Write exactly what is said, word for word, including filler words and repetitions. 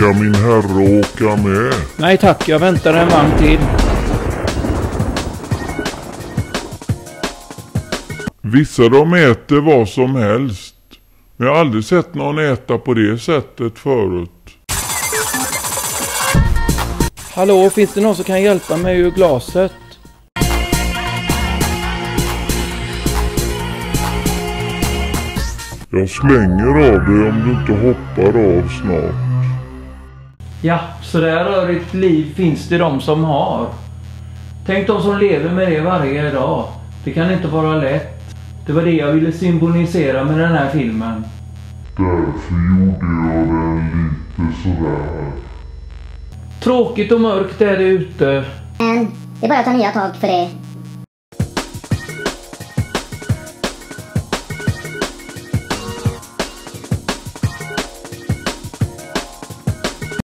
Ska min herre åka med? Nej tack, jag väntar en vagn till. Vissa de äter vad som helst. Men jag har aldrig sett någon äta på det sättet förut. Hallå, finns det någon som kan hjälpa mig ur glaset? Jag slänger av dig om du inte hoppar av snart. Ja, så där rörigt liv finns det de som har. Tänk de som lever med det varje dag. Det kan inte vara lätt. Det var det jag ville symbolisera med den här filmen. Därför gjorde jag den lite sådär. Tråkigt och mörkt är det ute. Men det är bara att ta nya tag för det.